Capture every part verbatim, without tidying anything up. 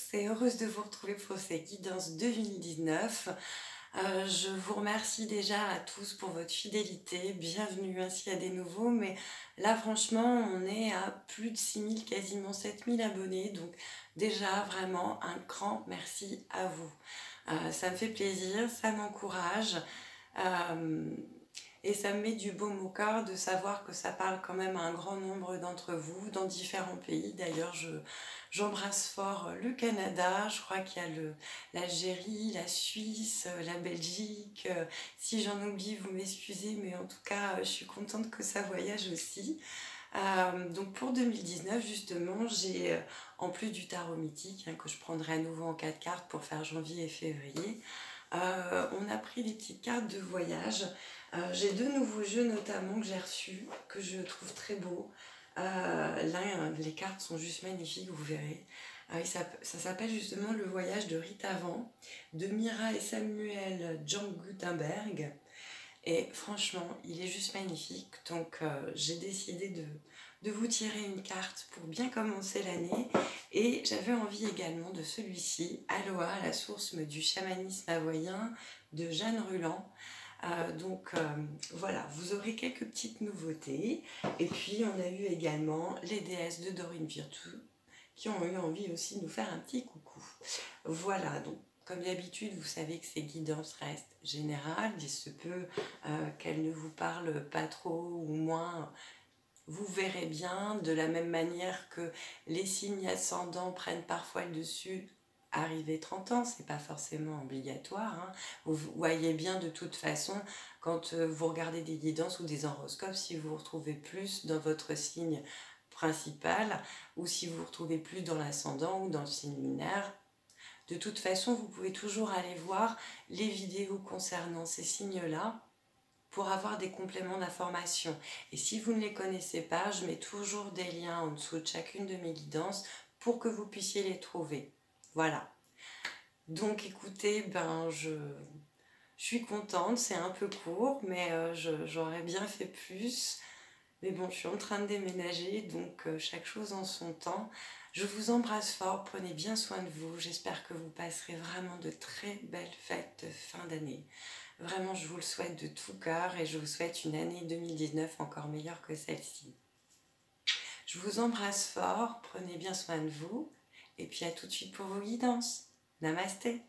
tous et heureuse de vous retrouver pour ces guidances deux mille dix-neuf. Euh, je vous remercie déjà à tous pour votre fidélité, bienvenue ainsi à des nouveaux, mais là franchement on est à plus de six mille, quasiment sept mille abonnés, donc déjà vraiment un grand merci à vous. Euh, ça me fait plaisir, ça m'encourage. Euh, Et ça me met du baume au cœur de savoir que ça parle quand même à un grand nombre d'entre vous, dans différents pays. D'ailleurs, je, j'embrasse fort le Canada, je crois qu'il y a le, l'Algérie, la Suisse, la Belgique. Si j'en oublie, vous m'excusez, mais en tout cas, je suis contente que ça voyage aussi. Euh, donc pour deux mille dix-neuf, justement, j'ai, euh, en plus du tarot mythique, hein, que je prendrai à nouveau en quatre cartes pour faire janvier et février, euh, on a pris des petites cartes de voyage. Euh, j'ai deux nouveaux jeux notamment que j'ai reçus, que je trouve très beaux. Euh, là, les cartes sont juste magnifiques, vous verrez. Euh, ça, ça s'appelle justement Le voyage de Rita Van, de Mira et Samuel Jean Gutenberg. Et franchement, il est juste magnifique. Donc euh, j'ai décidé de, de vous tirer une carte pour bien commencer l'année. Et j'avais envie également de celui-ci, Aloha, la source du chamanisme hawaïen, de Jeanne Ruland. Euh, donc euh, voilà, vous aurez quelques petites nouveautés. Et puis on a eu également les déesses de Dorine Virtue qui ont eu envie aussi de nous faire un petit coucou. Voilà, donc comme d'habitude, vous savez que ces guidances restent générales. Il se peut euh, qu'elles ne vous parlent pas trop ou moins. Vous verrez bien, de la même manière que les signes ascendants prennent parfois le dessus. Arrivé trente ans, c'est pas forcément obligatoire. Hein. Vous voyez bien de toute façon, quand vous regardez des guidances ou des horoscopes, si vous vous retrouvez plus dans votre signe principal ou si vous vous retrouvez plus dans l'ascendant ou dans le signe lunaire. De toute façon, vous pouvez toujours aller voir les vidéos concernant ces signes-là pour avoir des compléments d'information. Et si vous ne les connaissez pas, je mets toujours des liens en dessous de chacune de mes guidances pour que vous puissiez les trouver. Voilà. Donc écoutez, ben je, je suis contente, c'est un peu court, mais euh, je, j'aurais bien fait plus. Mais bon, je suis en train de déménager, donc euh, chaque chose en son temps. Je vous embrasse fort, prenez bien soin de vous. J'espère que vous passerez vraiment de très belles fêtes de fin d'année. Vraiment, je vous le souhaite de tout cœur et je vous souhaite une année deux mille dix-neuf encore meilleure que celle-ci. Je vous embrasse fort, prenez bien soin de vous et puis à tout de suite pour vos guidances. Namasté.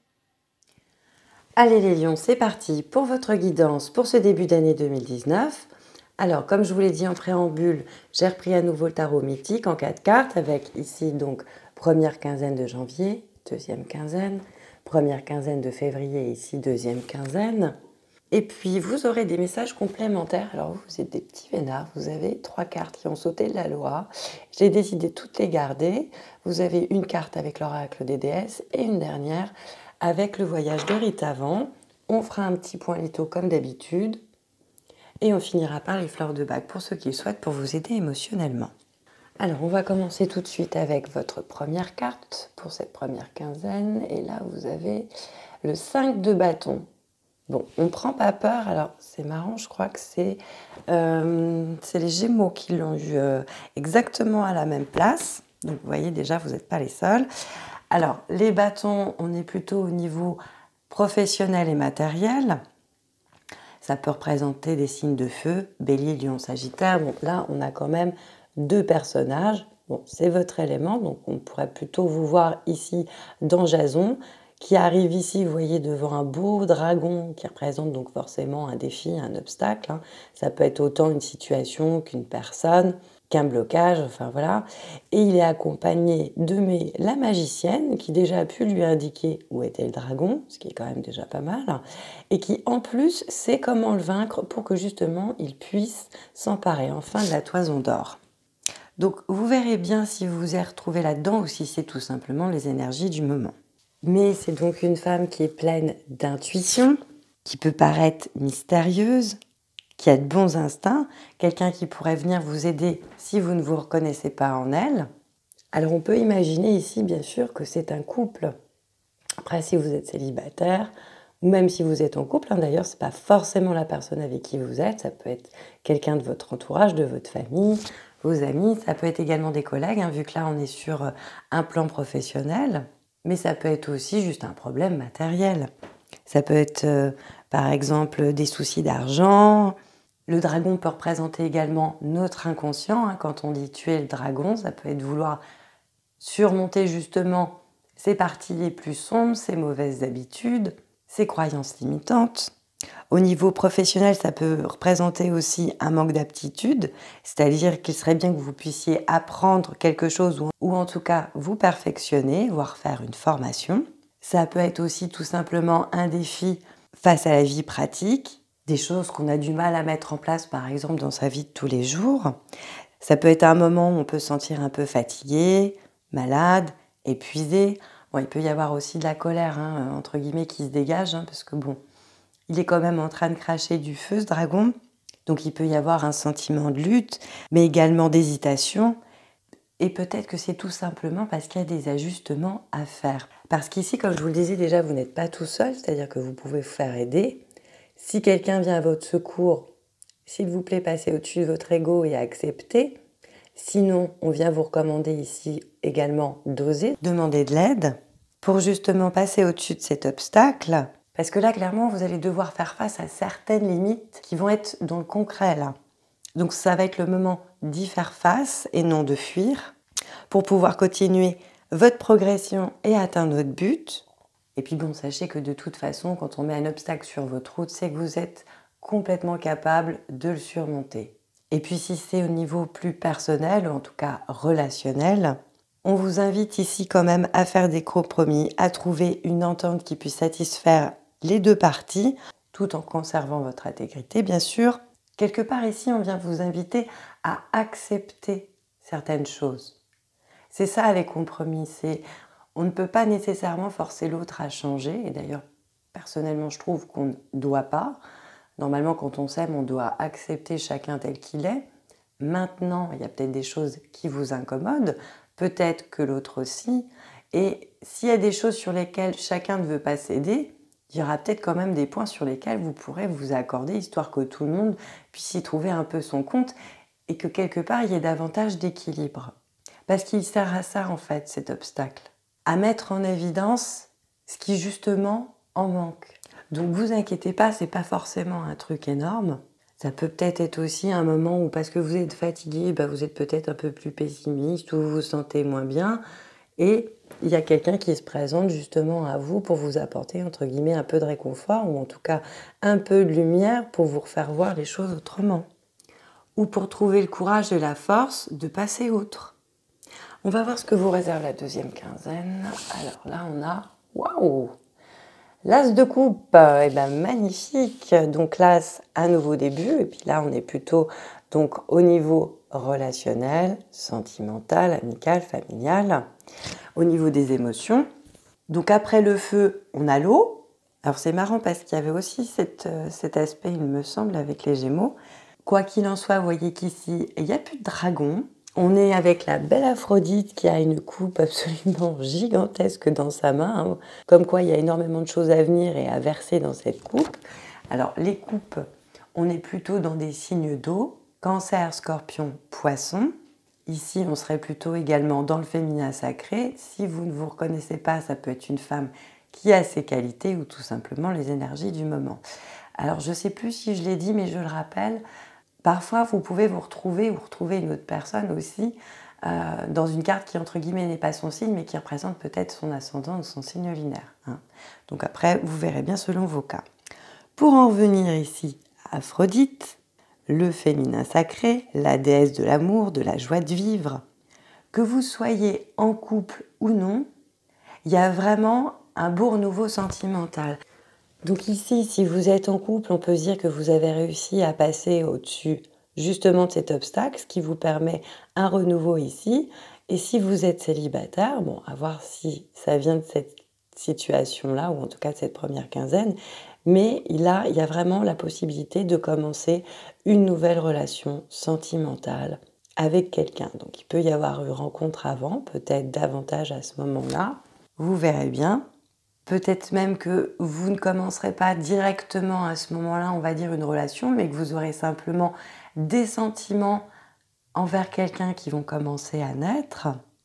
Allez les lions, c'est parti pour votre guidance pour ce début d'année deux mille dix-neuf. Alors, comme je vous l'ai dit en préambule, j'ai repris à nouveau le tarot mythique en quatre cartes avec ici donc première quinzaine de janvier, deuxième quinzaine, première quinzaine de février, ici deuxième quinzaine. Et puis, vous aurez des messages complémentaires. Alors, vous êtes des petits vénards, vous avez trois cartes qui ont sauté de la loi. J'ai décidé de toutes les garder. Vous avez une carte avec l'oracle des déesses et une dernière avec le voyage de Rita Van. On fera un petit point litho comme d'habitude. Et on finira par les fleurs de bac pour ceux qui le souhaitent pour vous aider émotionnellement. Alors, on va commencer tout de suite avec votre première carte pour cette première quinzaine. Et là, vous avez le cinq de bâton. Bon, on ne prend pas peur. Alors, c'est marrant, je crois que c'est euh, les Gémeaux qui l'ont eu euh, exactement à la même place. Donc, vous voyez, déjà, vous n'êtes pas les seuls. Alors, les bâtons, on est plutôt au niveau professionnel et matériel. Ça peut représenter des signes de feu, bélier, lion, sagittaire. Bon, là, on a quand même deux personnages. Bon, c'est votre élément, donc on pourrait plutôt vous voir ici dans Jason, qui arrive ici, vous voyez, devant un beau dragon qui représente donc forcément un défi, un obstacle. Hein. Ça peut être autant une situation qu'une personne, qu'un blocage, enfin voilà. Et il est accompagné de Mé, la magicienne, qui déjà a pu lui indiquer où était le dragon, ce qui est quand même déjà pas mal, et qui en plus sait comment le vaincre pour que justement il puisse s'emparer enfin de la toison d'or. Donc vous verrez bien si vous vous y retrouvez là-dedans ou si c'est tout simplement les énergies du moment. Mais c'est donc une femme qui est pleine d'intuition, qui peut paraître mystérieuse, qui a de bons instincts, quelqu'un qui pourrait venir vous aider si vous ne vous reconnaissez pas en elle. Alors on peut imaginer ici bien sûr que c'est un couple. Après si vous êtes célibataire, ou même si vous êtes en couple, hein, d'ailleurs ce n'est pas forcément la personne avec qui vous êtes, ça peut être quelqu'un de votre entourage, de votre famille, vos amis, ça peut être également des collègues, hein, vu que là on est sur un plan professionnel. mais ça peut être aussi juste un problème matériel. Ça peut être, euh, par exemple, des soucis d'argent. Le dragon peut représenter également notre inconscient, hein. Quand on dit tuer le dragon, ça peut être vouloir surmonter justement ses parties les plus sombres, ses mauvaises habitudes, ses croyances limitantes. Au niveau professionnel, ça peut représenter aussi un manque d'aptitude, c'est-à-dire qu'il serait bien que vous puissiez apprendre quelque chose ou, ou en tout cas vous perfectionner, voire faire une formation. Ça peut être aussi tout simplement un défi face à la vie pratique, des choses qu'on a du mal à mettre en place par exemple dans sa vie de tous les jours. Ça peut être un moment où on peut se sentir un peu fatigué, malade, épuisé. Bon, il peut y avoir aussi de la colère, hein, entre guillemets, qui se dégage, hein, parce que bon, il est quand même en train de cracher du feu, ce dragon. Donc il peut y avoir un sentiment de lutte, mais également d'hésitation. Et peut-être que c'est tout simplement parce qu'il y a des ajustements à faire. Parce qu'ici, comme je vous le disais déjà, vous n'êtes pas tout seul, c'est-à-dire que vous pouvez vous faire aider. Si quelqu'un vient à votre secours, s'il vous plaît, passez au-dessus de votre ego et acceptez. Sinon, on vient vous recommander ici également d'oser, demander de l'aide pour justement passer au-dessus de cet obstacle. Parce que là, clairement, vous allez devoir faire face à certaines limites qui vont être dans le concret, là. Donc, ça va être le moment d'y faire face et non de fuir pour pouvoir continuer votre progression et atteindre votre but. Et puis bon, sachez que de toute façon, quand on met un obstacle sur votre route, c'est que vous êtes complètement capable de le surmonter. Et puis si c'est au niveau plus personnel, ou en tout cas relationnel, on vous invite ici quand même à faire des compromis, à trouver une entente qui puisse satisfaire les deux parties, tout en conservant votre intégrité, bien sûr. Quelque part ici, on vient vous inviter à accepter certaines choses. C'est ça les compromis, c'est on ne peut pas nécessairement forcer l'autre à changer, et d'ailleurs, personnellement, je trouve qu'on ne doit pas. Normalement, quand on s'aime, on doit accepter chacun tel qu'il est. Maintenant, il y a peut-être des choses qui vous incommodent, peut-être que l'autre aussi. Et s'il y a des choses sur lesquelles chacun ne veut pas céder, il y aura peut-être quand même des points sur lesquels vous pourrez vous accorder, histoire que tout le monde puisse y trouver un peu son compte et que quelque part, il y ait davantage d'équilibre. Parce qu'il sert à ça, en fait, cet obstacle. À mettre en évidence ce qui, justement, en manque. Donc, vous inquiétez pas, c'est pas forcément un truc énorme. Ça peut peut-être être aussi un moment où, parce que vous êtes fatigué, bah, vous êtes peut-être un peu plus pessimiste ou vous vous sentez moins bien. Et il y a quelqu'un qui se présente justement à vous pour vous apporter, entre guillemets, un peu de réconfort ou en tout cas un peu de lumière pour vous refaire voir les choses autrement. Ou pour trouver le courage et la force de passer outre. On va voir ce que vous réserve la deuxième quinzaine. Alors là, on a... Waouh! L'as de coupe, eh ben, magnifique. Donc l'as, un nouveau début. Et puis là, on est plutôt donc, au niveau relationnel, sentimental, amical, familial. Au niveau des émotions. Donc après le feu, on a l'eau. Alors c'est marrant parce qu'il y avait aussi cette, euh, cet aspect, il me semble, avec les Gémeaux. Quoi qu'il en soit, vous voyez qu'ici, il n'y a plus de dragon. On est avec la belle Aphrodite qui a une coupe absolument gigantesque dans sa main, hein. Comme quoi il y a énormément de choses à venir et à verser dans cette coupe. Alors les coupes, on est plutôt dans des signes d'eau, Cancer, Scorpion, Poisson. Ici, on serait plutôt également dans le féminin sacré. Si vous ne vous reconnaissez pas, ça peut être une femme qui a ses qualités ou tout simplement les énergies du moment. Alors je ne sais plus si je l'ai dit, mais je le rappelle, parfois, vous pouvez vous retrouver ou retrouver une autre personne aussi euh, dans une carte qui, entre guillemets, n'est pas son signe, mais qui représente peut-être son ascendant ou son signe lunaire, hein. Donc après, vous verrez bien selon vos cas. Pour en venir ici à Aphrodite, le féminin sacré, la déesse de l'amour, de la joie de vivre, que vous soyez en couple ou non, il y a vraiment un beau renouveau sentimental. Donc ici, si vous êtes en couple, on peut se dire que vous avez réussi à passer au-dessus justement de cet obstacle, ce qui vous permet un renouveau ici. Et si vous êtes célibataire, bon, à voir si ça vient de cette situation-là, ou en tout cas de cette première quinzaine, mais là, il y a vraiment la possibilité de commencer une nouvelle relation sentimentale avec quelqu'un. Donc il peut y avoir eu rencontre avant, peut-être davantage à ce moment-là. Vous verrez bien. Peut-être même que vous ne commencerez pas directement à ce moment-là, on va dire, une relation, mais que vous aurez simplement des sentiments envers quelqu'un qui vont commencer à naître.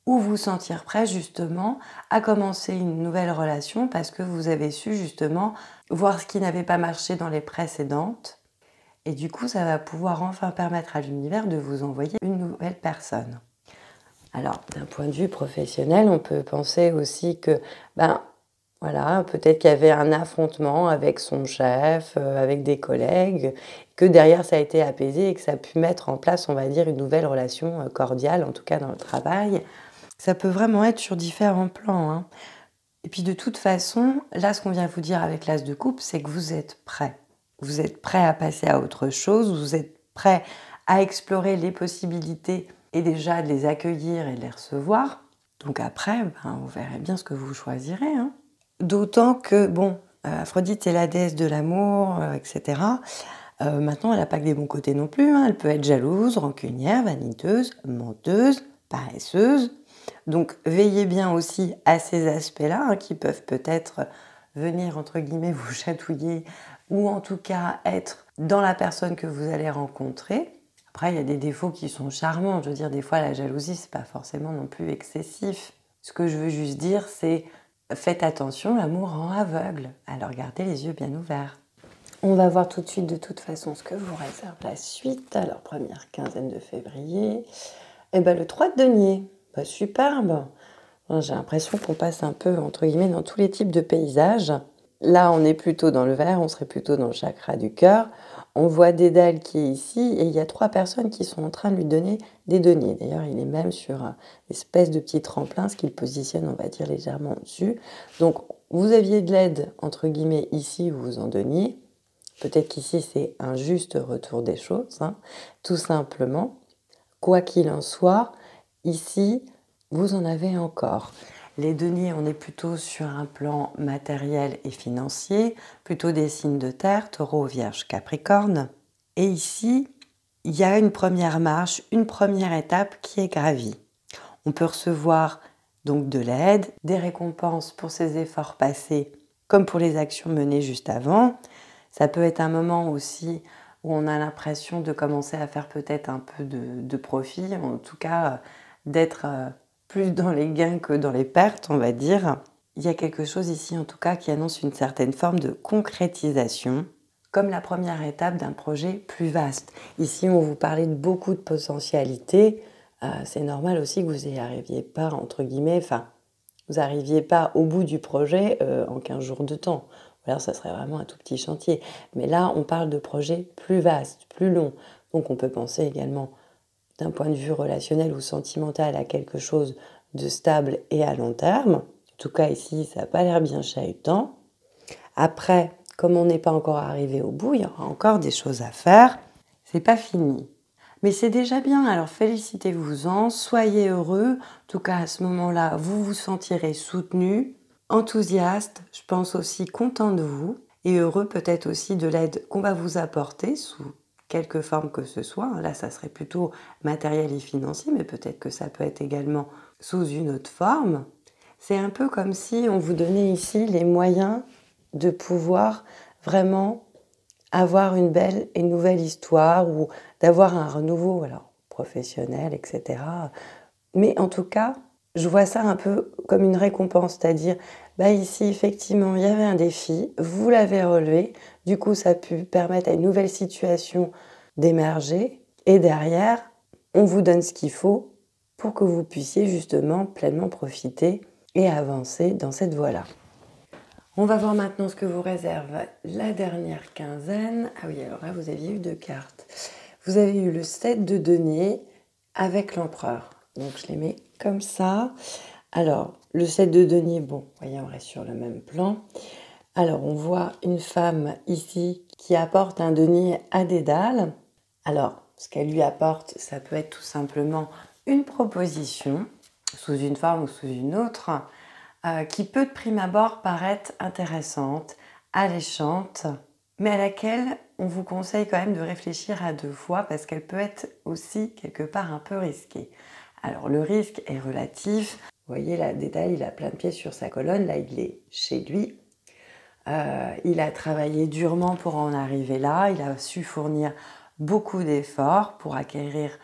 ou vous sentir prêt justement à commencer une nouvelle relation parce que vous avez su justement voir ce qui n'avait pas marché dans les précédentes. Et du coup, ça va pouvoir enfin permettre à l'univers de vous envoyer une nouvelle personne. Alors, d'un point de vue professionnel, on peut penser aussi que, ben, voilà, peut-être qu'il y avait un affrontement avec son chef, euh, avec des collègues, que derrière ça a été apaisé et que ça a pu mettre en place, on va dire, une nouvelle relation euh, cordiale, en tout cas dans le travail. Ça peut vraiment être sur différents plans, hein. Et puis de toute façon, là, ce qu'on vient vous dire avec l'as de coupe, c'est que vous êtes prêt. Vous êtes prêt à passer à autre chose, vous êtes prêt à explorer les possibilités et déjà de les accueillir et de les recevoir. Donc après, ben, vous verrez bien ce que vous choisirez, hein. D'autant que, bon, euh, Aphrodite est la déesse de l'amour, euh, et cetera. Euh, maintenant, elle n'a pas que des bons côtés non plus, hein. Elle peut être jalouse, rancunière, vaniteuse, menteuse, paresseuse. Donc, veillez bien aussi à ces aspects-là, hein, qui peuvent peut-être venir, entre guillemets, vous chatouiller ou en tout cas être dans la personne que vous allez rencontrer. Après, il y a des défauts qui sont charmants. Je veux dire, des fois, la jalousie, c'est pas forcément non plus excessif. Ce que je veux juste dire, c'est faites attention, l'amour rend aveugle. Alors, gardez les yeux bien ouverts. On va voir tout de suite, de toute façon, ce que vous réserve la suite. Alors, première quinzaine de février. Et ben, le trois de denier. Bah, superbe. J'ai l'impression qu'on passe un peu, entre guillemets, dans tous les types de paysages. Là, on est plutôt dans le vert, on serait plutôt dans le chakra du cœur. On voit Dédale qui est ici et il y a trois personnes qui sont en train de lui donner des deniers. D'ailleurs, il est même sur une espèce de petit tremplin, ce qui le positionne, on va dire, légèrement au-dessus. Donc, vous aviez de l'aide, entre guillemets, ici, vous vous en donniez. Peut-être qu'ici, c'est un juste retour des choses, hein, tout simplement. Quoi qu'il en soit, ici, vous en avez encore. Les deniers, on est plutôt sur un plan matériel et financier, plutôt des signes de terre, taureau, vierge, capricorne. Et ici, il y a une première marche, une première étape qui est gravie. On peut recevoir donc de l'aide, des récompenses pour ses efforts passés, comme pour les actions menées juste avant. Ça peut être un moment aussi où on a l'impression de commencer à faire peut-être un peu de, de profit, en tout cas d'être plus dans les gains que dans les pertes, on va dire. Il y a quelque chose ici, en tout cas, qui annonce une certaine forme de concrétisation, comme la première étape d'un projet plus vaste. Ici, on vous parlait de beaucoup de potentialités. Euh, c'est normal aussi que vous n'y arriviez pas, entre guillemets, enfin, vous n'arriviez pas au bout du projet euh, en quinze jours de temps. Ou alors, ça serait vraiment un tout petit chantier. Mais là, on parle de projets plus vastes, plus longs. Donc, on peut penser également d'un point de vue relationnel ou sentimental à quelque chose de stable et à long terme. En tout cas, ici, ça n'a pas l'air bien chahutant. Après, comme on n'est pas encore arrivé au bout, il y aura encore des choses à faire. C'est pas fini. Mais c'est déjà bien, alors félicitez-vous-en, soyez heureux. En tout cas, à ce moment-là, vous vous sentirez soutenu, enthousiaste, je pense aussi content de vous, et heureux peut-être aussi de l'aide qu'on va vous apporter sous quelque forme que ce soit. Là, ça serait plutôt matériel et financier, mais peut-être que ça peut être également sous une autre forme. C'est un peu comme si on vous donnait ici les moyens de pouvoir vraiment avoir une belle et nouvelle histoire ou d'avoir un renouveau alors, professionnel, et cetera. Mais en tout cas, je vois ça un peu comme une récompense, c'est-à-dire, bah ici, effectivement, il y avait un défi, vous l'avez relevé, du coup, ça a pu permettre à une nouvelle situation d'émerger, et derrière, on vous donne ce qu'il faut pour que vous puissiez justement pleinement profiter et avancer dans cette voie-là. On va voir maintenant ce que vous réserve la dernière quinzaine. Ah oui, alors là, vous aviez eu deux cartes. Vous avez eu le sept de denier avec l'empereur. Donc, je les mets comme ça. Alors, le sept de denier, bon, voyez, on reste sur le même plan. Alors, on voit une femme ici qui apporte un denier à Dédale. Alors, ce qu'elle lui apporte, ça peut être tout simplement une proposition, sous une forme ou sous une autre, euh, qui peut de prime abord paraître intéressante, alléchante, mais à laquelle on vous conseille quand même de réfléchir à deux fois parce qu'elle peut être aussi quelque part un peu risquée. Alors, le risque est relatif. Vous voyez, là, Dédale, il a plein de pieds sur sa colonne. Là, il est chez lui. Euh, il a travaillé durement pour en arriver là. Il a su fournir beaucoup d'efforts pour acquérir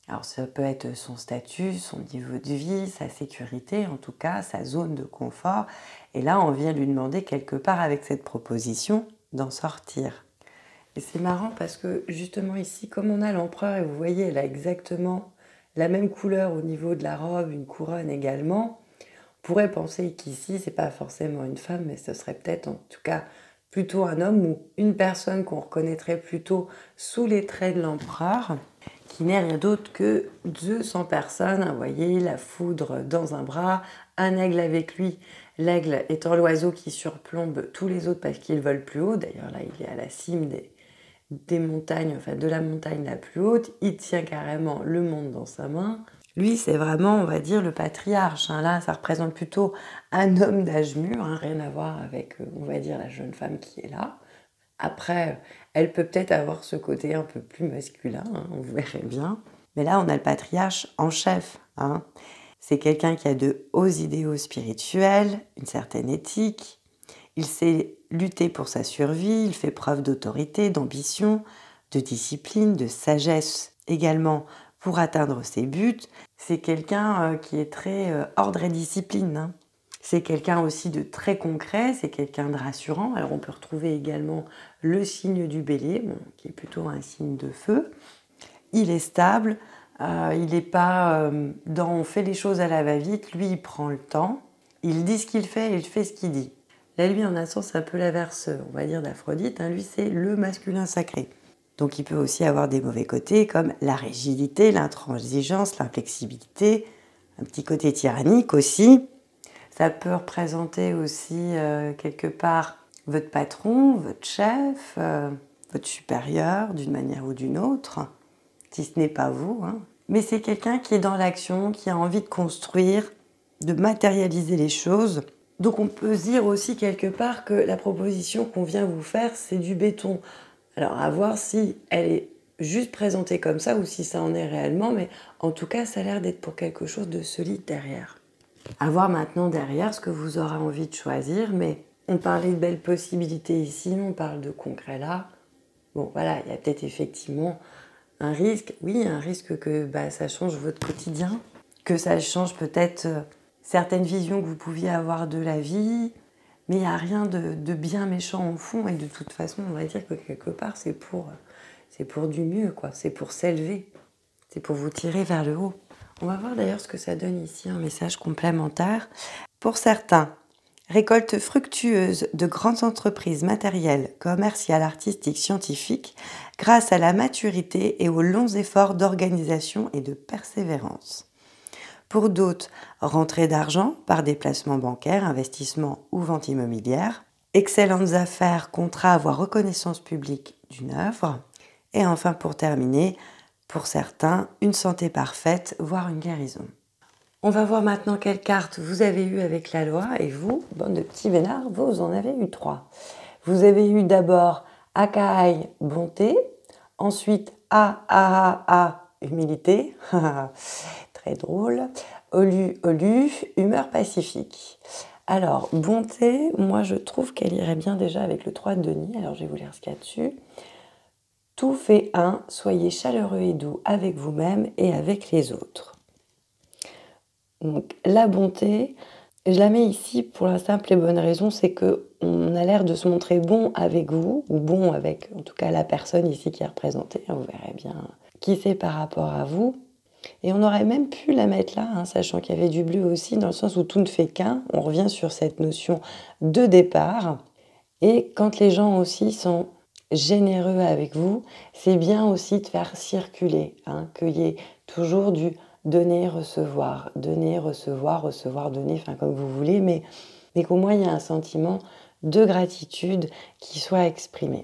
Alors ça peut être son statut, son niveau de vie, sa sécurité, en tout cas sa zone de confort. Et là, on vient lui demander quelque part avec cette proposition d'en sortir. Et c'est marrant parce que justement ici, comme on a l'empereur, et vous voyez, elle a exactement la même couleur au niveau de la robe, une couronne également, on pourrait penser qu'ici, c'est pas forcément une femme, mais ce serait peut-être en tout cas plutôt un homme ou une personne qu'on reconnaîtrait plutôt sous les traits de l'empereur, qui n'est rien d'autre que Zeus en personne. Vous voyez, la foudre dans un bras, un aigle avec lui, l'aigle étant l'oiseau qui surplombe tous les autres parce qu'il vole plus haut. D'ailleurs, là, il est à la cime des, des montagnes, enfin de la montagne la plus haute. Il tient carrément le monde dans sa main. Lui, c'est vraiment, on va dire, le patriarche. Hein. Là, ça représente plutôt un homme d'âge mûr, hein, rien à voir avec, on va dire, la jeune femme qui est là. Après, elle peut peut-être avoir ce côté un peu plus masculin, hein, on verrait bien. Mais là, on a le patriarche en chef. Hein. C'est quelqu'un qui a de hauts idéaux spirituels, une certaine éthique. Il sait lutter pour sa survie, il fait preuve d'autorité, d'ambition, de discipline, de sagesse également pour atteindre ses buts. C'est quelqu'un euh, qui est très euh, ordre et discipline. Hein. C'est quelqu'un aussi de très concret, c'est quelqu'un de rassurant. Alors on peut retrouver également le signe du bélier, bon, qui est plutôt un signe de feu. Il est stable, euh, il n'est pas euh, dans on fait les choses à la va-vite, lui il prend le temps, il dit ce qu'il fait et il fait ce qu'il dit. Là lui en un sens c'est un peu l'inverse, on va dire d'Aphrodite, hein, lui c'est le masculin sacré. Donc il peut aussi avoir des mauvais côtés comme la rigidité, l'intransigeance, l'inflexibilité, un petit côté tyrannique aussi. Ça peut représenter aussi euh, quelque part votre patron, votre chef, euh, votre supérieur d'une manière ou d'une autre, si ce n'est pas vous. Hein. Mais c'est quelqu'un qui est dans l'action, qui a envie de construire, de matérialiser les choses. Donc on peut se dire aussi quelque part que la proposition qu'on vient vous faire, c'est du béton. Alors à voir si elle est juste présentée comme ça ou si ça en est réellement, mais en tout cas ça a l'air d'être pour quelque chose de solide derrière. À voir maintenant derrière ce que vous aurez envie de choisir, mais on parlait de belles possibilités ici, on parle de concret là. Bon voilà, il y a peut-être effectivement un risque, oui, un risque que bah, ça change votre quotidien, que ça change peut-être euh, certaines visions que vous pouviez avoir de la vie, mais il n'y a rien de, de bien méchant au fond, et de toute façon, on va dire que quelque part, c'est pour, c'est pour du mieux, quoi. C'est pour s'élever, c'est pour vous tirer vers le haut. On va voir d'ailleurs ce que ça donne ici, un message complémentaire. Pour certains, récolte fructueuse de grandes entreprises matérielles, commerciales, artistiques, scientifiques, grâce à la maturité et aux longs efforts d'organisation et de persévérance. Pour d'autres, rentrée d'argent par des placements bancaires, investissements ou ventes immobilières, excellentes affaires, contrats à avoir reconnaissance publique d'une œuvre, et enfin pour terminer, pour certains, une santé parfaite, voire une guérison. On va voir maintenant quelle carte vous avez eu avec la loi, et vous, bande de petits vénards, vous en avez eu trois. Vous avez eu d'abord Akai, bonté, ensuite A, A, A, A, humilité, très drôle, Olu, Olu, humeur pacifique. Alors, bonté, moi je trouve qu'elle irait bien déjà avec le trois de denier, alors je vais vous lire ce qu'il y a dessus. Tout fait un, soyez chaleureux et doux avec vous-même et avec les autres. Donc la bonté, je la mets ici pour la simple et bonne raison, c'est qu'on a l'air de se montrer bon avec vous, ou bon avec en tout cas la personne ici qui est représentée, vous verrez bien qui c'est par rapport à vous. Et on aurait même pu la mettre là, hein, sachant qu'il y avait du bleu aussi, dans le sens où tout ne fait qu'un, on revient sur cette notion de départ. Et quand les gens aussi sont généreux avec vous, c'est bien aussi de faire circuler, hein, qu'il y ait toujours du donner, recevoir, donner, recevoir, recevoir, donner, enfin comme vous voulez, mais, mais qu'au moins il y a un sentiment de gratitude qui soit exprimé.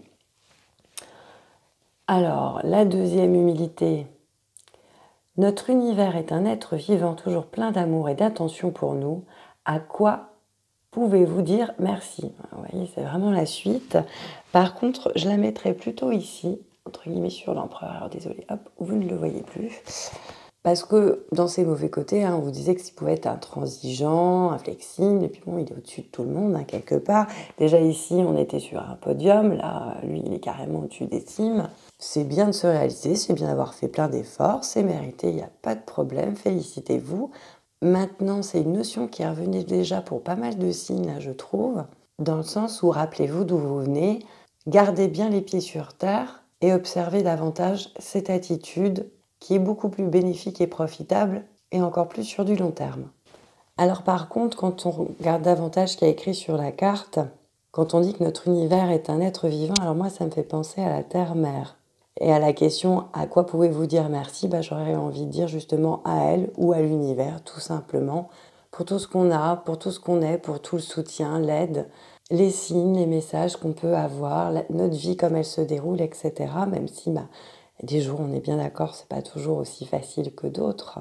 Alors, la deuxième humilité. Notre univers est un être vivant toujours plein d'amour et d'attention pour nous. À quoi pouvez-vous dire merci? Vous voyez, c'est vraiment la suite. Par contre, je la mettrai plutôt ici, entre guillemets sur l'empereur. Alors désolé, hop, vous ne le voyez plus. Parce que dans ses mauvais côtés, hein, on vous disait qu'il pouvait être intransigeant, inflexible, et puis bon, il est au-dessus de tout le monde, hein, quelque part. Déjà ici, on était sur un podium, là, lui, il est carrément au-dessus des cimes. C'est bien de se réaliser, c'est bien d'avoir fait plein d'efforts, c'est mérité, il n'y a pas de problème, félicitez-vous. Maintenant, c'est une notion qui est revenue déjà pour pas mal de signes, là, je trouve, dans le sens où, rappelez-vous d'où vous venez, gardez bien les pieds sur terre et observez davantage cette attitude qui est beaucoup plus bénéfique et profitable, et encore plus sur du long terme. Alors par contre, quand on regarde davantage ce qu'il y a écrit sur la carte, quand on dit que notre univers est un être vivant, alors moi ça me fait penser à la Terre-Mère. Et à la question « à quoi pouvez-vous dire merci ?» bah, j'aurais envie de dire justement à elle ou à l'univers, tout simplement, pour tout ce qu'on a, pour tout ce qu'on est, pour tout le soutien, l'aide, les signes, les messages qu'on peut avoir, la, notre vie comme elle se déroule, et cetera. Même si bah, des jours, on est bien d'accord, c'est pas toujours aussi facile que d'autres.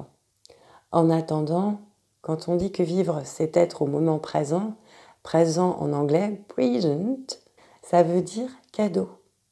En attendant, quand on dit que vivre, c'est être au moment présent, présent en anglais, present, ça veut dire cadeau.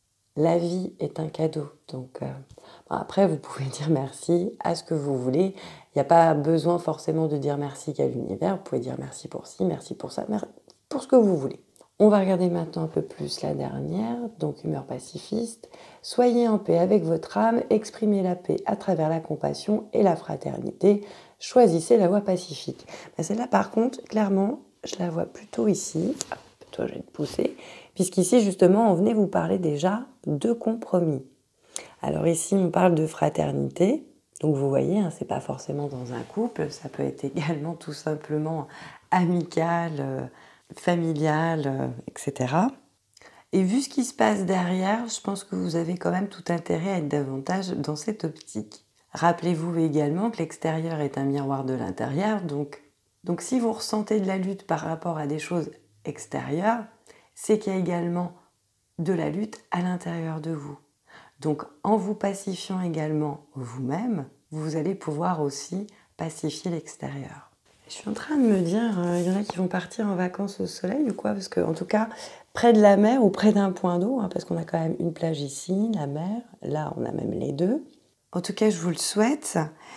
La vie est un cadeau. Donc euh, bon, après, vous pouvez dire merci à ce que vous voulez. Il n'y a pas besoin forcément de dire merci qu'à l'univers. Vous pouvez dire merci pour ci, merci pour ça, merci pour ce que vous voulez. On va regarder maintenant un peu plus la dernière, donc humeur pacifiste. Soyez en paix avec votre âme, exprimez la paix à travers la compassion et la fraternité. Choisissez la voie pacifique. Ben celle-là, par contre, clairement, je la vois plutôt ici. Hop, toi, je vais te pousser. Puisqu'ici, justement, on venait vous parler déjà de compromis. Alors ici, on parle de fraternité. Donc vous voyez, hein, c'est pas forcément dans un couple, ça peut être également tout simplement amical, euh, familial, euh, et cetera. Et vu ce qui se passe derrière, je pense que vous avez quand même tout intérêt à être davantage dans cette optique. Rappelez-vous également que l'extérieur est un miroir de l'intérieur, donc, donc si vous ressentez de la lutte par rapport à des choses extérieures, c'est qu'il y a également de la lutte à l'intérieur de vous. Donc en vous pacifiant également vous-même, vous allez pouvoir aussi pacifier l'extérieur. Je suis en train de me dire, il euh, y en a qui vont partir en vacances au soleil ou quoi, parce que en tout cas, près de la mer ou près d'un point d'eau, hein, parce qu'on a quand même une plage ici, la mer, là on a même les deux. En tout cas, je vous le souhaite.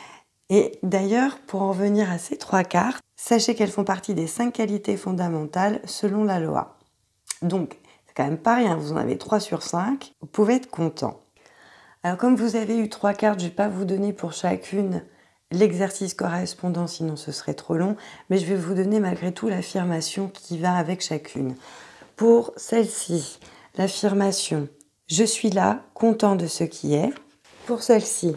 Et d'ailleurs, pour en venir à ces trois cartes, sachez qu'elles font partie des cinq qualités fondamentales selon la loi. Donc, c'est quand même pas rien, vous en avez trois sur cinq, vous pouvez être content. Alors comme vous avez eu trois cartes, je ne vais pas vous donner pour chacune l'exercice correspondant, sinon ce serait trop long, mais je vais vous donner malgré tout l'affirmation qui va avec chacune. Pour celle-ci, l'affirmation « Je suis là, content de ce qui est ». Pour celle-ci,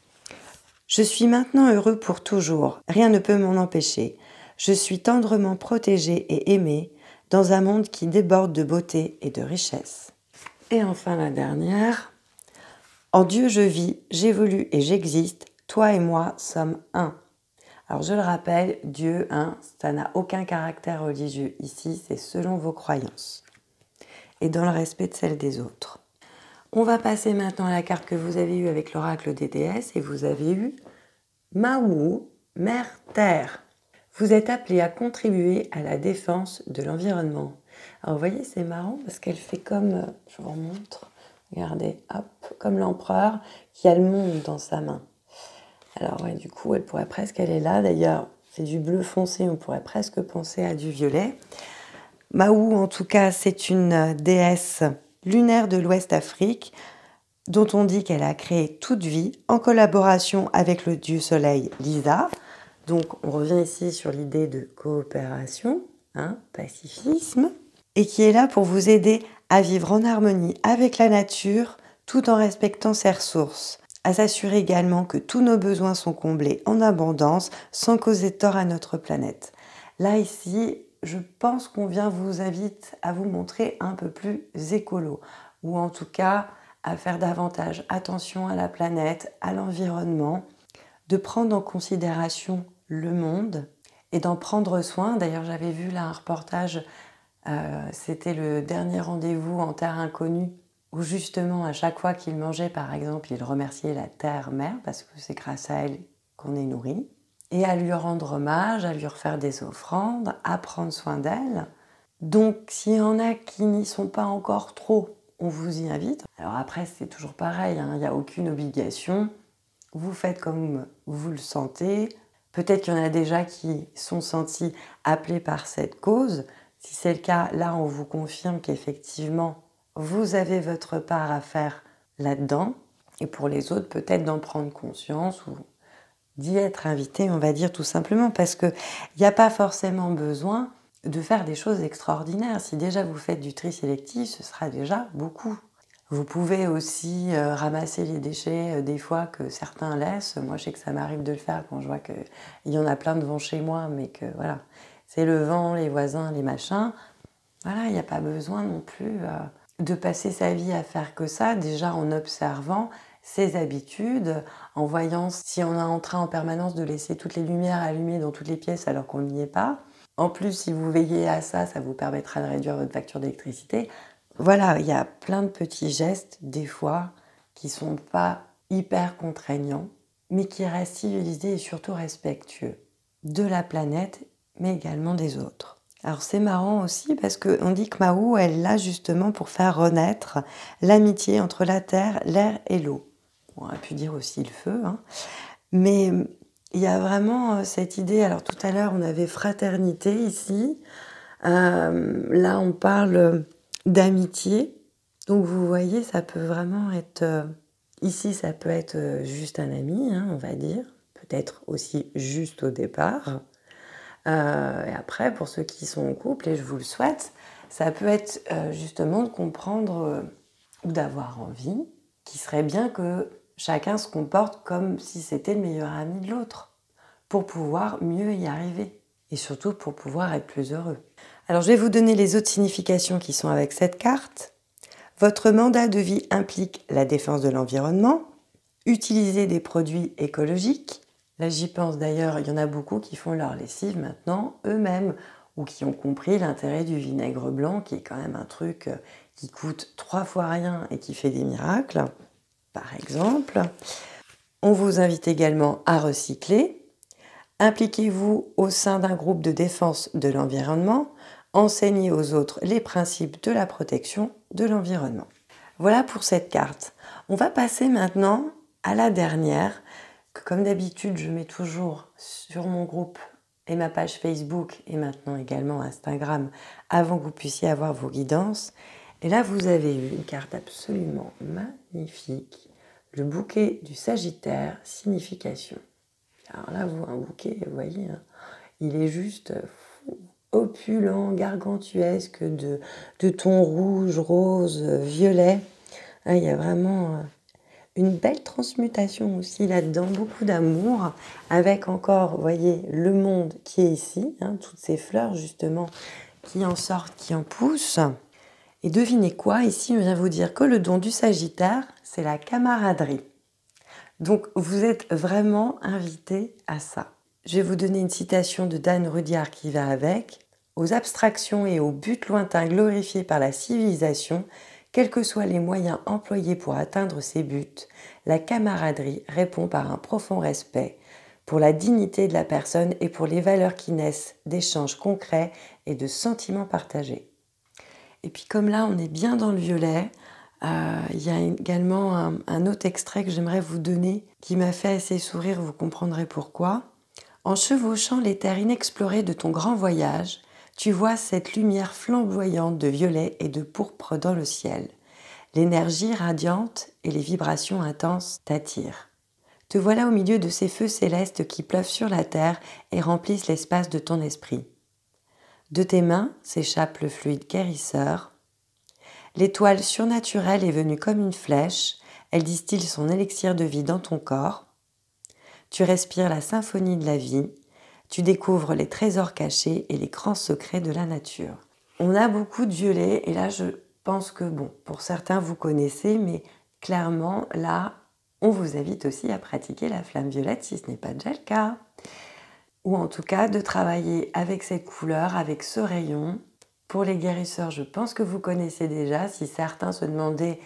« Je suis maintenant heureux pour toujours, rien ne peut m'en empêcher. Je suis tendrement protégé et aimé dans un monde qui déborde de beauté et de richesse. » Et enfin la dernière, « En Dieu je vis, j'évolue et j'existe, toi et moi sommes un. » Alors je le rappelle, Dieu, hein, ça n'a aucun caractère religieux ici, c'est selon vos croyances et dans le respect de celles des autres. On va passer maintenant à la carte que vous avez eue avec l'oracle des déesses et vous avez eu Mahou, Mère Terre. Vous êtes appelé à contribuer à la défense de l'environnement. Alors vous voyez, c'est marrant parce qu'elle fait comme, je vous remontre, regardez, hop, comme l'empereur qui a le monde dans sa main. Alors ouais, du coup, elle pourrait presque, elle est là. D'ailleurs, c'est du bleu foncé, on pourrait presque penser à du violet. Mahou, en tout cas, c'est une déesse lunaire de l'Ouest Afrique, dont on dit qu'elle a créé toute vie en collaboration avec le dieu soleil Lisa. Donc, on revient ici sur l'idée de coopération, hein, pacifisme, et qui est là pour vous aider à vivre en harmonie avec la nature, tout en respectant ses ressources, à s'assurer également que tous nos besoins sont comblés en abondance, sans causer tort à notre planète. Là, ici, je pense qu'on vient vous invite à vous montrer un peu plus écolo, ou en tout cas à faire davantage attention à la planète, à l'environnement, de prendre en considération le monde et d'en prendre soin. D'ailleurs, j'avais vu là un reportage, euh, c'était le dernier rendez-vous en terre inconnue, où justement, à chaque fois qu'il mangeait, par exemple, il remerciait la terre-mère, parce que c'est grâce à elle qu'on est nourri, et à lui rendre hommage, à lui refaire des offrandes, à prendre soin d'elle. Donc, s'il y en a qui n'y sont pas encore trop, on vous y invite. Alors après, c'est toujours pareil, hein, il n'y a aucune obligation. vous faites comme vous le sentez. Peut-être qu'il y en a déjà qui sont sentis appelés par cette cause. Si c'est le cas, là, on vous confirme qu'effectivement, vous avez votre part à faire là-dedans. Et pour les autres, peut-être d'en prendre conscience ou d'y être invité, on va dire tout simplement. Parce qu'il n'y a pas forcément besoin de faire des choses extraordinaires. Si déjà vous faites du tri sélectif, ce sera déjà beaucoup. Vous pouvez aussi euh, ramasser les déchets euh, des fois que certains laissent. Moi, je sais que ça m'arrive de le faire quand je vois qu'il y en a plein devant chez moi, mais que voilà, c'est le vent, les voisins, les machins. Voilà, il n'y a pas besoin non plus euh, de passer sa vie à faire que ça, déjà en observant ses habitudes, en voyant si on est en train en permanence de laisser toutes les lumières allumées dans toutes les pièces alors qu'on n'y est pas. En plus, si vous veillez à ça, ça vous permettra de réduire votre facture d'électricité. Voilà, il y a plein de petits gestes, des fois, qui ne sont pas hyper contraignants, mais qui restent civilisés et surtout respectueux de la planète, mais également des autres. Alors c'est marrant aussi parce qu'on dit que Mahou, elle est là justement pour faire renaître l'amitié entre la terre, l'air et l'eau. On aurait pu dire aussi le feu, hein. Mais il y a vraiment cette idée, alors tout à l'heure on avait fraternité ici, euh, là on parle d'amitié, donc vous voyez ça peut vraiment être, euh, ici ça peut être juste un ami, hein, on va dire, peut-être aussi juste au départ, euh, et après pour ceux qui sont en couple, et je vous le souhaite, ça peut être euh, justement de comprendre euh, ou d'avoir envie qu'il serait bien que chacun se comporte comme si c'était le meilleur ami de l'autre, pour pouvoir mieux y arriver, et surtout pour pouvoir être plus heureux. Alors je vais vous donner les autres significations qui sont avec cette carte. Votre mandat de vie implique la défense de l'environnement, utiliser des produits écologiques. Là j'y pense d'ailleurs, il y en a beaucoup qui font leur lessive maintenant eux-mêmes, ou qui ont compris l'intérêt du vinaigre blanc, qui est quand même un truc qui coûte trois fois rien et qui fait des miracles. Par exemple, on vous invite également à recycler. Impliquez-vous au sein d'un groupe de défense de l'environnement. Enseignez aux autres les principes de la protection de l'environnement. Voilà pour cette carte. On va passer maintenant à la dernière, que comme d'habitude, je mets toujours sur mon groupe et ma page Facebook, et maintenant également Instagram, avant que vous puissiez avoir vos guidances. Et là, vous avez eu une carte absolument magnifique. Le bouquet du Sagittaire, signification. Alors là, vous, un bouquet, vous voyez, hein, il est juste fou, opulent, gargantuesque, de, de tons rouge, rose, violet. Hein, il y a vraiment une belle transmutation aussi là-dedans, beaucoup d'amour, avec encore, vous voyez, le monde qui est ici, hein, toutes ces fleurs justement qui en sortent, qui en poussent. Et devinez quoi, ici on vient vous dire que le don du Sagittaire, c'est la camaraderie. Donc vous êtes vraiment invité à ça. Je vais vous donner une citation de Dan Rudyard qui va avec. Aux abstractions et aux buts lointains glorifiés par la civilisation, quels que soient les moyens employés pour atteindre ces buts, la camaraderie répond par un profond respect pour la dignité de la personne et pour les valeurs qui naissent d'échanges concrets et de sentiments partagés. Et puis comme là, on est bien dans le violet, euh, il y a également un, un autre extrait que j'aimerais vous donner qui m'a fait assez sourire, vous comprendrez pourquoi. En chevauchant les terres inexplorées de ton grand voyage, tu vois cette lumière flamboyante de violet et de pourpre dans le ciel. L'énergie radiante et les vibrations intenses t'attirent. Te voilà au milieu de ces feux célestes qui pleuvent sur la terre et remplissent l'espace de ton esprit. De tes mains s'échappe le fluide guérisseur. L'étoile surnaturelle est venue comme une flèche, elle distille son élixir de vie dans ton corps. Tu respires la symphonie de la vie, tu découvres les trésors cachés et les grands secrets de la nature. On a beaucoup de violet et là je pense que bon, pour certains vous connaissez, mais clairement là, on vous invite aussi à pratiquer la flamme violette si ce n'est pas déjà le cas. Ou en tout cas de travailler avec cette couleur, avec ce rayon. Pour les guérisseurs, je pense que vous connaissez déjà. Si certains se demandaient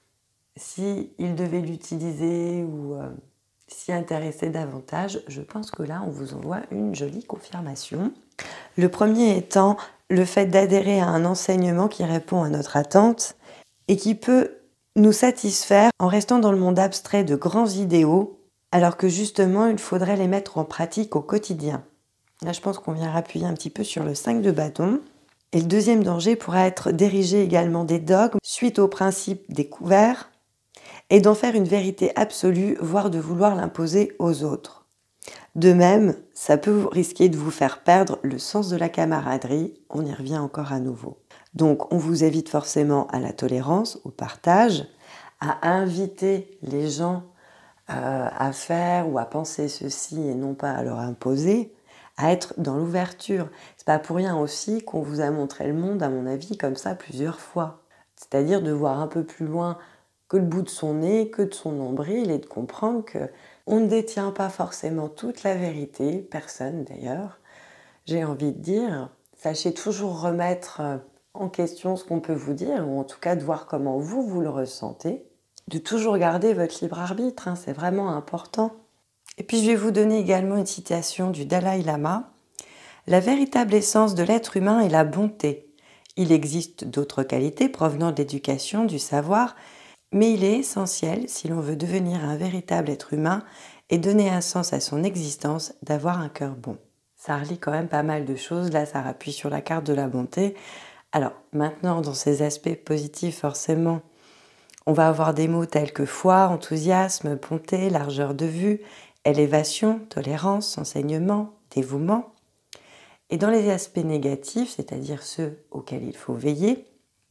s'ils devaient l'utiliser ou euh, s'y intéresser davantage, je pense que là, on vous envoie une jolie confirmation. Le premier étant le fait d'adhérer à un enseignement qui répond à notre attente et qui peut nous satisfaire en restant dans le monde abstrait de grands idéaux alors que justement, il faudrait les mettre en pratique au quotidien. Là, je pense qu'on vient appuyer un petit peu sur le cinq de bâton. Et le deuxième danger pourrait être d'ériger également des dogmes suite aux principes découverts et d'en faire une vérité absolue, voire de vouloir l'imposer aux autres. De même, ça peut risquer de vous faire perdre le sens de la camaraderie, on y revient encore à nouveau. Donc on vous invite forcément à la tolérance, au partage, à inviter les gens euh, à faire ou à penser ceci et non pas à leur imposer, à être dans l'ouverture. C'est pas pour rien aussi qu'on vous a montré le monde, à mon avis, comme ça plusieurs fois. C'est-à-dire de voir un peu plus loin que le bout de son nez, que de son nombril, et de comprendre que on ne détient pas forcément toute la vérité, personne d'ailleurs. J'ai envie de dire, sachez toujours remettre en question ce qu'on peut vous dire, ou en tout cas de voir comment vous, vous le ressentez. De toujours garder votre libre arbitre, hein, c'est vraiment important. Et puis je vais vous donner également une citation du Dalai Lama. « La véritable essence de l'être humain est la bonté. Il existe d'autres qualités provenant de l'éducation, du savoir, mais il est essentiel, si l'on veut devenir un véritable être humain et donner un sens à son existence, d'avoir un cœur bon. » Ça relie quand même pas mal de choses, là ça appuie sur la carte de la bonté. Alors maintenant, dans ces aspects positifs, forcément, on va avoir des mots tels que foi, enthousiasme, bonté, largeur de vue, élévation, tolérance, enseignement, dévouement. Et dans les aspects négatifs, c'est-à-dire ceux auxquels il faut veiller,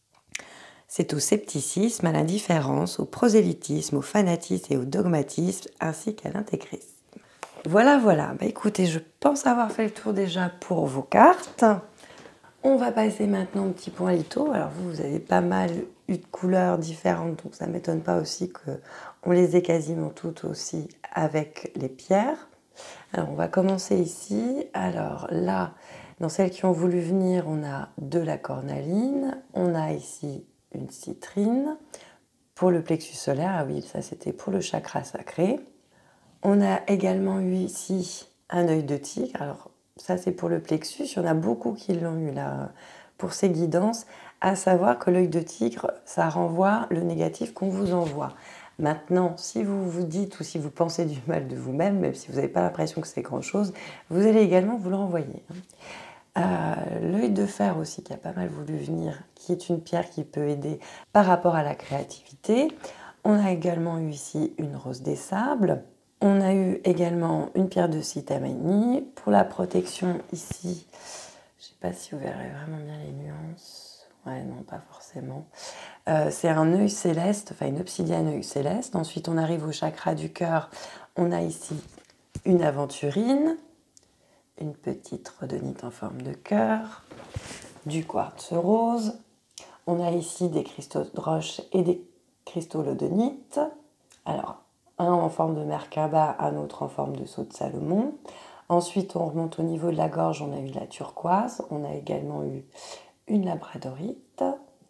c'est au scepticisme, à l'indifférence, au prosélytisme, au fanatisme et au dogmatisme, ainsi qu'à l'intégrisme. Voilà, voilà. Bah, écoutez, je pense avoir fait le tour déjà pour vos cartes. On va passer maintenant au petit point litho. Alors vous, vous avez pas mal eu de couleurs différentes, donc ça ne m'étonne pas aussi qu'on les ait quasiment toutes aussi avec les pierres. Alors on va commencer ici. Alors là, dans celles qui ont voulu venir, on a de la cornaline, on a ici une citrine. Pour le plexus solaire, ah oui, ça c'était pour le chakra sacré. On a également eu ici un œil de tigre. Alors ça c'est pour le plexus, il y en a beaucoup qui l'ont eu là pour ces guidances, à savoir que l'œil de tigre, ça renvoie le négatif qu'on vous envoie. Maintenant, si vous vous dites ou si vous pensez du mal de vous-même, même si vous n'avez pas l'impression que c'est grand-chose, vous allez également vous le renvoyer. Euh, L'œil de fer aussi, qui a pas mal voulu venir, qui est une pierre qui peut aider par rapport à la créativité. On a également eu ici une rose des sables. On a eu également une pierre de citamanie. Pour la protection ici, je ne sais pas si vous verrez vraiment bien les nuances. Ouais, non, pas forcément. Euh, c'est un œil céleste, enfin une obsidienne œil céleste. Ensuite, on arrive au chakra du cœur. On a ici une aventurine, une petite rhodonite en forme de cœur, du quartz rose. On a ici des cristaux de roche et des cristaux rhodonite. Alors, un en forme de Merkaba, un autre en forme de sceau de Salomon. Ensuite, on remonte au niveau de la gorge, on a eu la turquoise, on a également eu une labradorite,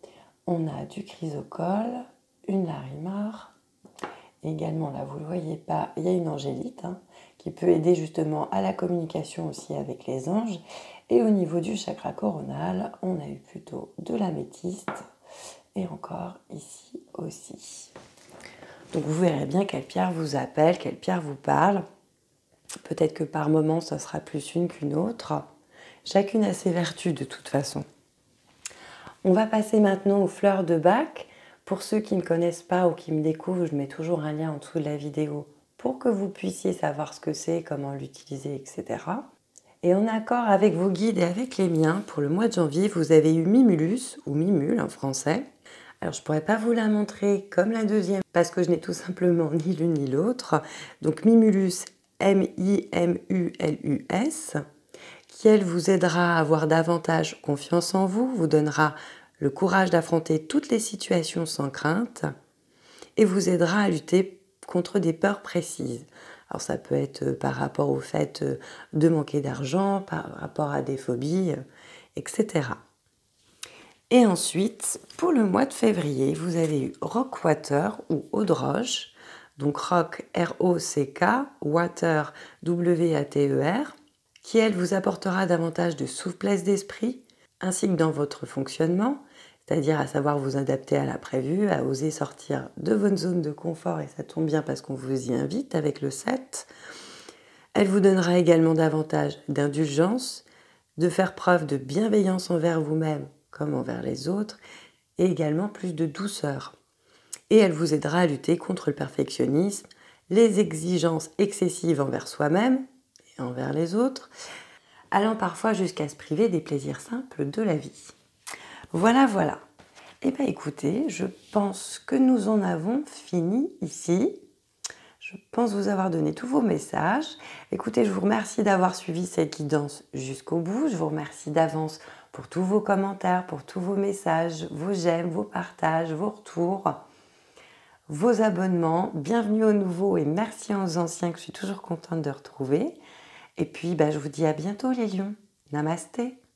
on a du chrysocole, une larimar. Également, là, vous ne le voyez pas, il y a une angélite hein, qui peut aider justement à la communication aussi avec les anges. Et au niveau du chakra coronal, on a eu plutôt de l'améthyste et encore ici aussi. Donc vous verrez bien quelle pierre vous appelle, quelle pierre vous parle. Peut-être que par moment, ça sera plus une qu'une autre. Chacune a ses vertus de toute façon. On va passer maintenant aux fleurs de Bach. Pour ceux qui ne connaissent pas ou qui me découvrent, je mets toujours un lien en dessous de la vidéo pour que vous puissiez savoir ce que c'est, comment l'utiliser, et cetera. Et en accord avec vos guides et avec les miens, pour le mois de janvier, vous avez eu Mimulus, ou Mimule en français. Alors je ne pourrais pas vous la montrer comme la deuxième, parce que je n'ai tout simplement ni l'une ni l'autre. Donc Mimulus, M I M U L U S, qui elle vous aidera à avoir davantage confiance en vous, vous donnera le courage d'affronter toutes les situations sans crainte et vous aidera à lutter contre des peurs précises. Alors ça peut être par rapport au fait de manquer d'argent, par rapport à des phobies, et cetera. Et ensuite, pour le mois de février, vous avez eu Rockwater ou eau de roche, donc Rock R O C K, Water W A T E R, qui elle vous apportera davantage de souplesse d'esprit, ainsi que dans votre fonctionnement, c'est-à-dire à savoir vous adapter à l'imprévu, à oser sortir de votre zone de confort, et ça tombe bien parce qu'on vous y invite avec le sept. Elle vous donnera également davantage d'indulgence, de faire preuve de bienveillance envers vous-même comme envers les autres, et également plus de douceur. Et elle vous aidera à lutter contre le perfectionnisme, les exigences excessives envers soi-même et envers les autres, allant parfois jusqu'à se priver des plaisirs simples de la vie. Voilà, voilà. Eh bien écoutez, je pense que nous en avons fini ici. Je pense vous avoir donné tous vos messages. Écoutez, je vous remercie d'avoir suivi cette guidance jusqu'au bout. Je vous remercie d'avance pour tous vos commentaires, pour tous vos messages, vos j'aime, vos partages, vos retours, vos abonnements. Bienvenue aux nouveaux et merci aux anciens que je suis toujours contente de retrouver. Et puis, bah, je vous dis à bientôt les lions. Namasté.